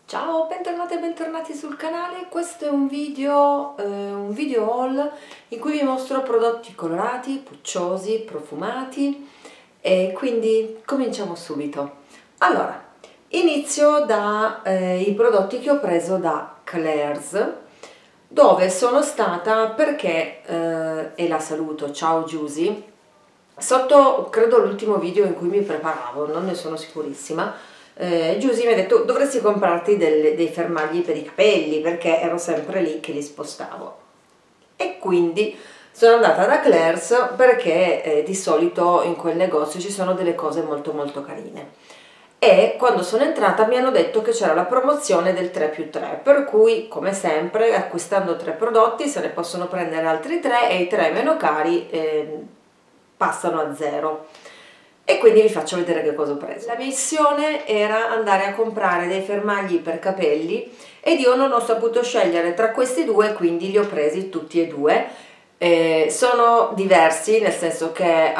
Ciao, bentornati e bentornati sul canale. Questo è un video haul in cui vi mostro prodotti colorati, pucciosi, profumati e quindi cominciamo subito. Allora, inizio dai prodotti che ho preso da Claire's, dove sono stata perché, e la saluto, ciao Giusy, sotto credo l'ultimo video in cui mi preparavo, non ne sono sicurissima. Giusy mi ha detto dovresti comprarti dei fermagli per i capelli perché ero sempre lì che li spostavo, e quindi sono andata da Claire's perché di solito in quel negozio ci sono delle cose molto molto carine, e quando sono entrata mi hanno detto che c'era la promozione del 3+3, per cui come sempre acquistando 3 prodotti se ne possono prendere altri 3 e i 3 meno cari passano a 0. E quindi vi faccio vedere che cosa ho preso. La missione era andare a comprare dei fermagli per capelli ed io non ho saputo scegliere tra questi due, quindi li ho presi tutti e due. Sono diversi, nel senso che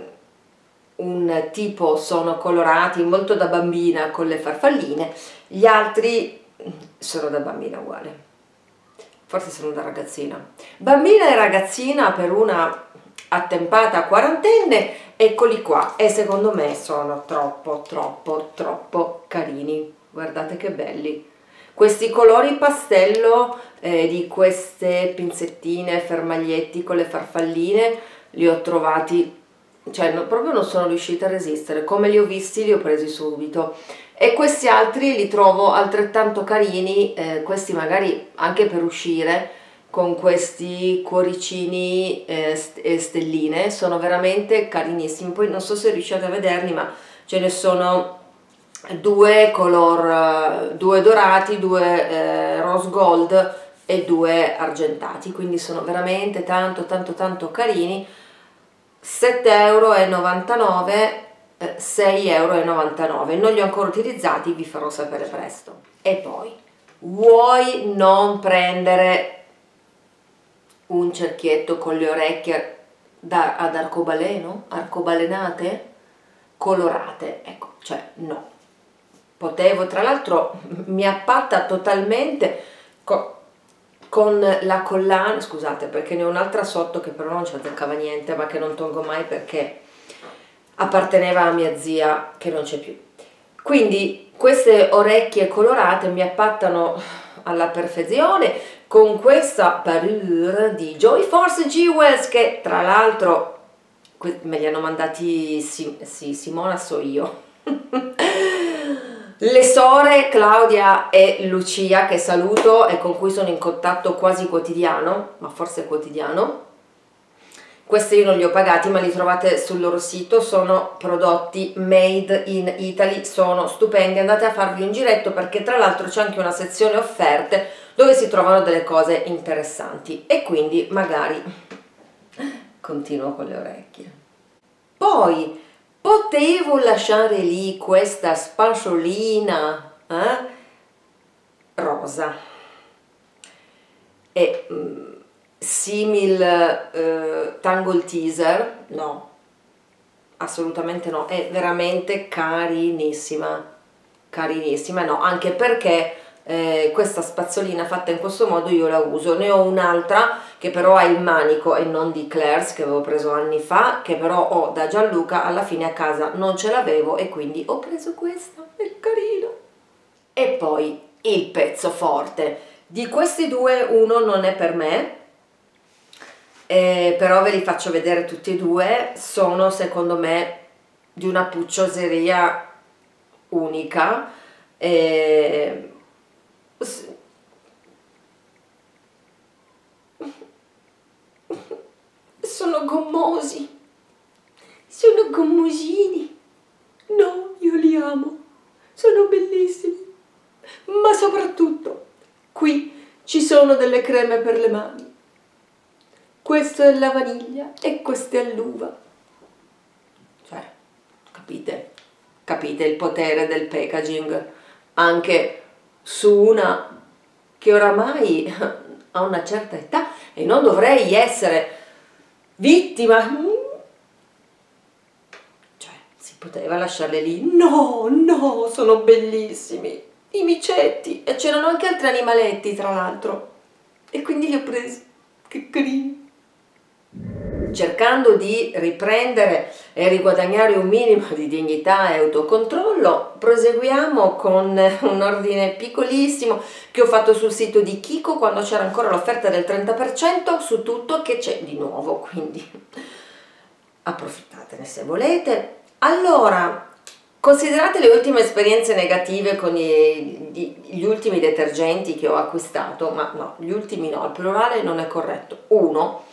un tipo sono colorati molto da bambina con le farfalline, gli altri sono da bambina uguale, forse sono da ragazzina. Bambina e ragazzina per una attempata quarantenne, eccoli qua, e secondo me sono troppo carini. Guardate che belli questi colori pastello di queste pinzettine, fermaglietti con le farfalline, li ho trovati, cioè proprio non sono riuscita a resistere, come li ho visti li ho presi subito. E questi altri li trovo altrettanto carini, questi magari anche per uscire con questi cuoricini e stelline, sono veramente carinissimi. Poi non so se riuscite a vederli, ma ce ne sono due due dorati, due rose gold e due argentati, quindi sono veramente tanto carini. 7,99 €, 6,99 €, non li ho ancora utilizzati, vi farò sapere presto. E poi vuoi non prendere un cerchietto con le orecchie ad arcobaleno, arcobalenate, colorate? Ecco, cioè no, potevo, tra l'altro mi appatta totalmente con la collana, scusate perché ne ho un'altra sotto che però non ci azzeccava niente, ma che non tolgo mai perché apparteneva a mia zia che non c'è più. Quindi queste orecchie colorate mi appattano alla perfezione, con questa parure di Joy Force Jewels, che tra l'altro me li hanno mandati Simona, so io le sore Claudia e Lucia, che saluto e con cui sono in contatto quasi quotidiano, ma forse quotidiano. Questi io non li ho pagati, ma li trovate sul loro sito, sono prodotti made in Italy, sono stupendi, andate a farvi un giretto perché tra l'altro c'è anche una sezione offerte dove si trovano delle cose interessanti, e quindi magari continuo con le orecchie. Poi potevo lasciare lì questa spasciolina rosa e simil Tangle Teezer? No, assolutamente no, è veramente carinissima, carinissima. No, anche perché questa spazzolina fatta in questo modo io la uso. Ne ho un'altra che però ha il manico e non di Claire's, che avevo preso anni fa, che però ho da Gianluca, alla fine a casa non ce l'avevo e quindi ho preso questa, è carino. E poi il pezzo forte di questi due, uno non è per me, però ve li faccio vedere tutti e due, sono secondo me di una puccioseria unica. Sono gommosi, sono gommosini, no, io li amo, sono bellissimi, ma soprattutto qui ci sono delle creme per le mani. Questo è la vaniglia e questo è l'uva. Cioè, capite il potere del packaging anche su una che oramai ha una certa età e non dovrei essere vittima. Cioè, si poteva lasciarle lì? No, sono bellissimi. i micetti, e c'erano anche altri animaletti tra l'altro, e quindi li ho presi, che carini. Cercando di riprendere e riguadagnare un minimo di dignità e autocontrollo, proseguiamo con un ordine piccolissimo che ho fatto sul sito di Kiko quando c'era ancora l'offerta del 30% su tutto che c'è di nuovo, quindi approfittatene se volete. Allora, considerate le ultime esperienze negative con gli ultimi detergenti che ho acquistato, ma no, gli ultimi no, il plurale non è corretto. Uno,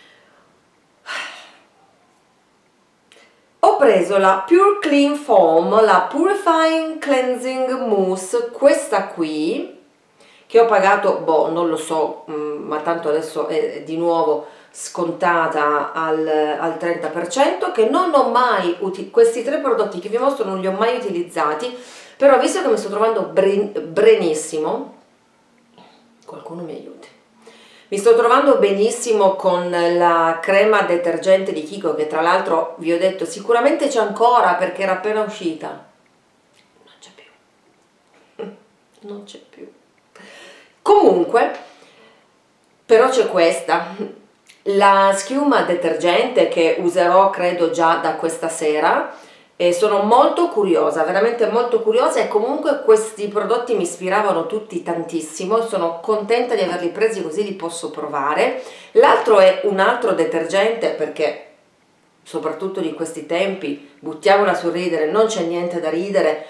ho preso la Pure Clean Foam, la Purifying Cleansing Mousse, questa qui, che ho pagato, boh, non lo so, ma tanto adesso è di nuovo scontata al 30%, che non ho mai questi tre prodotti che vi mostro non li ho mai utilizzati, però visto che mi sto trovando benissimo, qualcuno mi aiuti. Mi sto trovando benissimo con la crema detergente di Kiko, che tra l'altro vi ho detto sicuramente c'è ancora perché era appena uscita. Non c'è più. Non c'è più. Comunque, però c'è questa. La schiuma detergente che userò credo già da questa sera. E sono molto curiosa, veramente molto curiosa, e comunque questi prodotti mi ispiravano tutti tantissimo, sono contenta di averli presi così li posso provare. L'altro è un altro detergente perché soprattutto di questi tempi, buttiamola sul ridere, non c'è niente da ridere.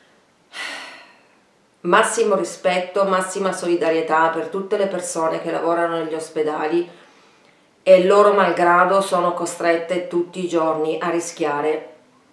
Massimo rispetto, massima solidarietà per tutte le persone che lavorano negli ospedali e loro malgrado sono costrette tutti i giorni a rischiare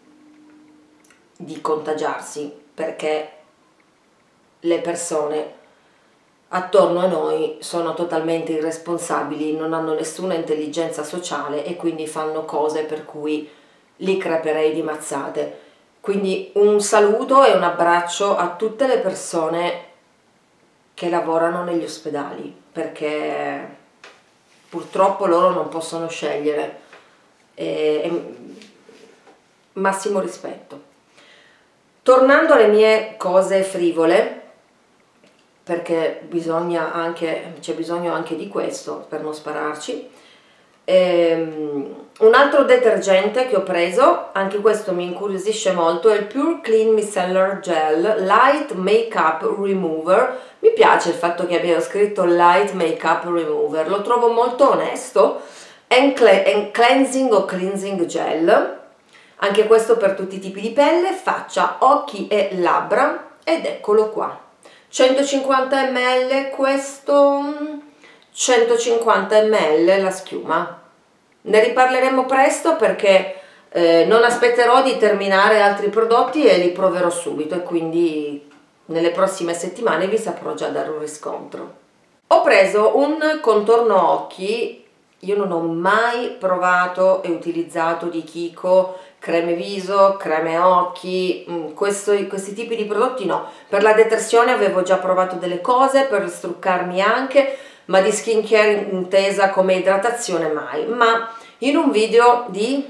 di contagiarsi perché le persone attorno a noi sono totalmente irresponsabili, non hanno nessuna intelligenza sociale e quindi fanno cose per cui li creperei di mazzate. Quindi un saluto e un abbraccio a tutte le persone che lavorano negli ospedali, perché purtroppo loro non possono scegliere. Massimo rispetto. Tornando alle mie cose frivole, perché c'è bisogno anche di questo per non spararci, un altro detergente che ho preso, anche questo mi incuriosisce molto, è il Pure Clean Micellar Gel Light Makeup Remover. Mi piace il fatto che abbiano scritto Light Makeup Remover, lo trovo molto onesto. And Cleansing o Cleansing Gel, anche questo per tutti i tipi di pelle, faccia, occhi e labbra, ed eccolo qua. 150 ml questo, 150 ml la schiuma. Ne riparleremo presto perché non aspetterò di terminare altri prodotti e li proverò subito, e quindi nelle prossime settimane vi saprò già dare un riscontro. Ho preso un contorno occhi. Io non ho mai provato e utilizzato di Kiko creme viso, creme occhi, questi tipi di prodotti no. Per la detersione avevo già provato delle cose, per struccarmi anche, ma di skincare intesa come idratazione mai. Ma in un video di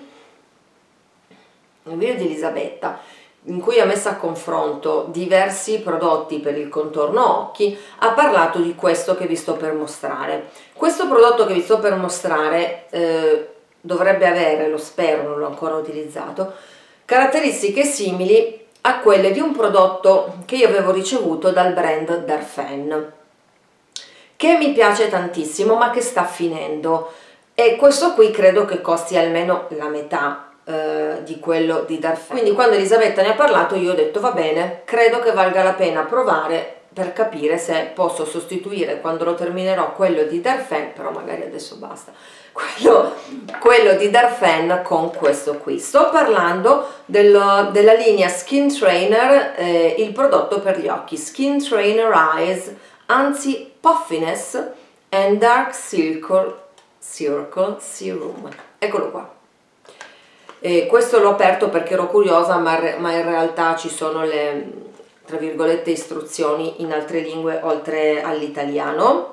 Elisabetta, in cui ha messo a confronto diversi prodotti per il contorno occhi, ha parlato di questo che vi sto per mostrare. Questo prodotto che vi sto per mostrare dovrebbe avere, lo spero, non l'ho ancora utilizzato, caratteristiche simili a quelle di un prodotto che io avevo ricevuto dal brand Darphin, che mi piace tantissimo ma che sta finendo, e questo qui credo che costi almeno la metà di quello di Darphin. Quindi quando Elisabetta ne ha parlato io ho detto va bene, credo che valga la pena provare per capire se posso sostituire quando lo terminerò quello di Darphin, però magari adesso basta, quello di Darphin con questo qui. Sto parlando della linea Skin Trainer, il prodotto per gli occhi, Skin Trainer Eyes Anti-Puffiness and Dark Circle Serum. Eccolo qua. Questo l'ho aperto perché ero curiosa, ma in realtà ci sono le, tra virgolette, istruzioni in altre lingue oltre all'italiano.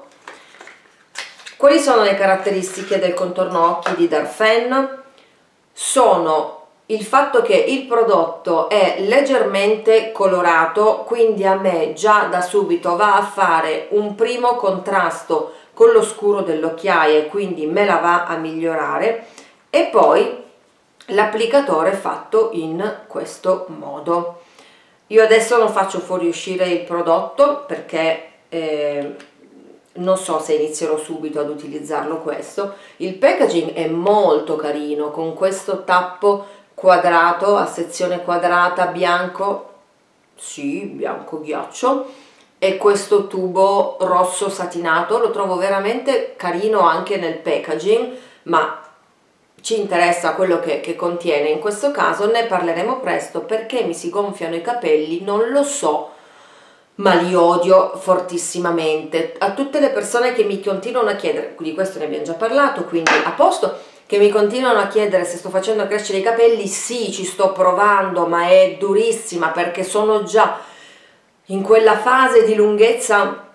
Quali sono le caratteristiche del contorno occhi di Darphin? Sono il fatto che il prodotto è leggermente colorato, quindi a me già da subito va a fare un primo contrasto con lo scuro dell'occhiaia, quindi me la va a migliorare. E poi l'applicatore è fatto in questo modo. Io adesso non faccio fuoriuscire il prodotto perché non so se inizierò subito ad utilizzarlo questo. Il packaging è molto carino, con questo tappo quadrato a sezione quadrata bianco, sì, bianco ghiaccio, e questo tubo rosso satinato. Lo trovo veramente carino anche nel packaging, ma ci interessa quello che contiene. In questo caso ne parleremo presto, perché mi si gonfiano i capelli, non lo so, ma li odio fortissimamente. A tutte le persone che mi continuano a chiedere, di questo ne abbiamo già parlato, quindi a posto, che mi continuano a chiedere se sto facendo crescere i capelli, sì, ci sto provando, ma è durissima perché sono già in quella fase di lunghezza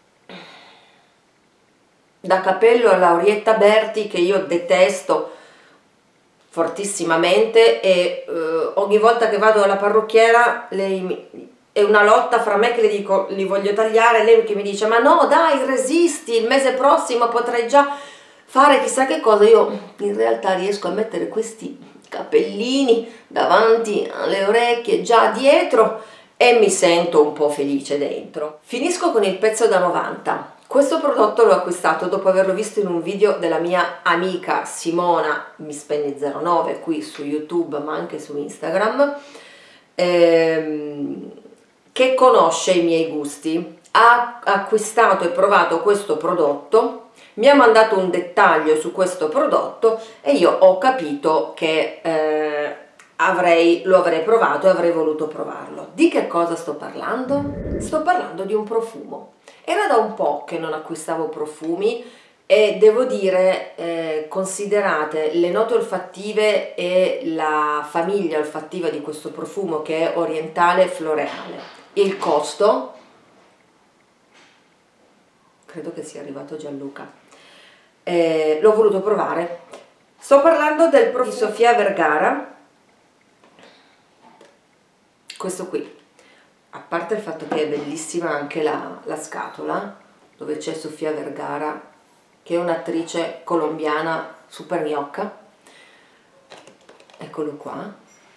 da capello alla Orietta Berti che io detesto fortissimamente, e ogni volta che vado alla parrucchiera è una lotta fra me che le dico li voglio tagliare, lei che mi dice ma no dai resisti, il mese prossimo potrai già fare chissà che cosa. Io in realtà riesco a mettere questi capellini davanti alle orecchie, già dietro, e mi sento un po' felice dentro. Finisco con il pezzo da 90. Questo prodotto l'ho acquistato dopo averlo visto in un video della mia amica Simona Mispenni09 qui su YouTube ma anche su Instagram, che conosce i miei gusti. Ha acquistato e provato questo prodotto, mi ha mandato un dettaglio su questo prodotto e io ho capito che lo avrei provato e avrei voluto provarlo. Di che cosa sto parlando? Sto parlando di un profumo. Era da un po' che non acquistavo profumi e devo dire, considerate le note olfattive e la famiglia olfattiva di questo profumo, che è orientale floreale, il costo, credo che sia arrivato Gianluca, l'ho voluto provare. Sto parlando del profumo di Sofia Vergara, questo qui. A parte il fatto che è bellissima anche la scatola, dove c'è Sofia Vergara, che è un'attrice colombiana super gnocca, eccolo qua,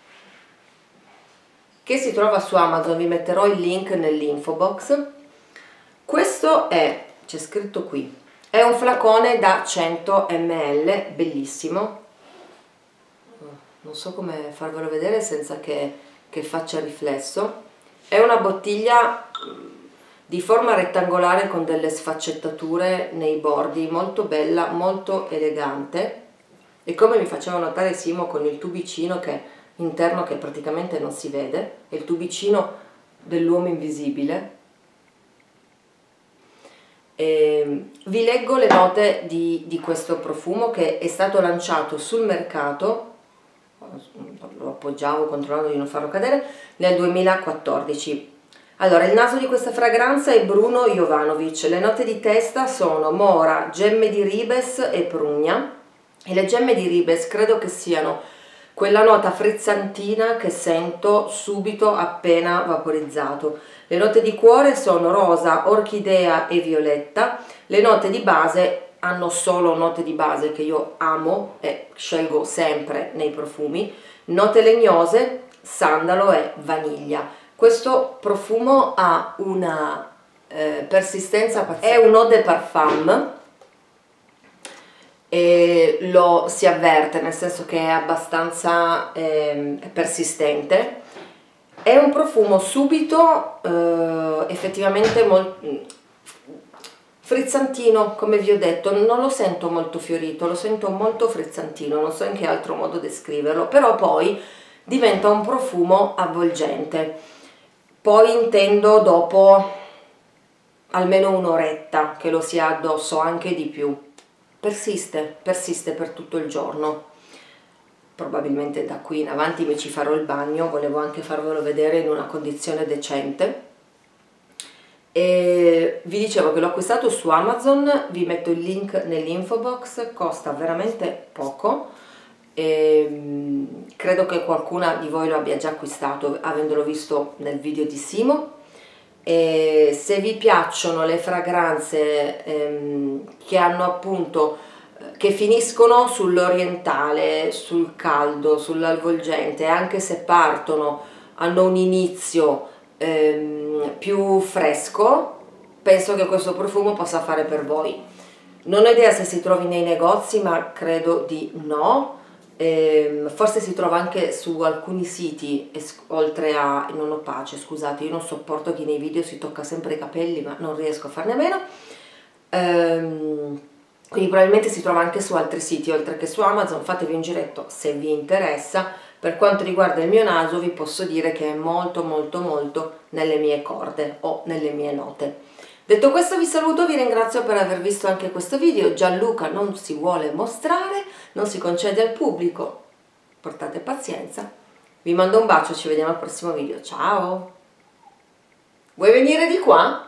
che si trova su Amazon, vi metterò il link nell'info box. Questo è, c'è scritto qui, è un flacone da 100 ml, bellissimo, non so come farvelo vedere senza che faccia riflesso. È una bottiglia di forma rettangolare con delle sfaccettature nei bordi, molto bella, molto elegante, e come mi faceva notare Simo, con il tubicino interno che praticamente non si vede, è il tubicino dell'uomo invisibile. Vi leggo le note di questo profumo, che è stato lanciato sul mercato, lo appoggiavo controllando di non farlo cadere, nel 2014. Allora, il naso di questa fragranza è Bruno Jovanovic, le note di testa sono mora, gemme di ribes e prugna, e le gemme di ribes credo che siano quella nota frizzantina che sento subito appena vaporizzato. Le note di cuore sono rosa, orchidea e violetta. Le note di base hanno solo note di base che io amo e scelgo sempre nei profumi, note legnose, sandalo e vaniglia. Questo profumo ha una persistenza pazzesca, è un eau de parfum e lo si avverte, nel senso che è abbastanza persistente. È un profumo subito effettivamente molto frizzantino, come vi ho detto, non lo sento molto fiorito, lo sento molto frizzantino, non so in che altro modo descriverlo, però poi diventa un profumo avvolgente. Poi intendo dopo almeno un'oretta che lo si ha addosso, anche di più. Persiste per tutto il giorno. Probabilmente da qui in avanti mi ci farò il bagno, volevo anche farvelo vedere in una condizione decente. E vi dicevo che l'ho acquistato su Amazon, vi metto il link nell'info box, costa veramente poco, credo che qualcuna di voi lo abbia già acquistato avendolo visto nel video di Simo. E se vi piacciono le fragranze che hanno appunto che finiscono sull'orientale, sul caldo, sull'avvolgente, anche se partono, hanno un inizio più fresco, penso che questo profumo possa fare per voi. Non ho idea se si trovi nei negozi, ma credo di no. Forse si trova anche su alcuni siti, oltre a non ho pace, scusate, io non sopporto chi nei video si tocca sempre i capelli, ma non riesco a farne a meno. Quindi probabilmente si trova anche su altri siti oltre che su Amazon. Fatevi un giretto se vi interessa. Per quanto riguarda il mio naso vi posso dire che è molto molto molto nelle mie corde o nelle mie note. Detto questo vi saluto, vi ringrazio per aver visto anche questo video. Gianluca non si vuole mostrare, non si concede al pubblico, portate pazienza. Vi mando un bacio, ci vediamo al prossimo video, ciao! Vuoi venire di qua?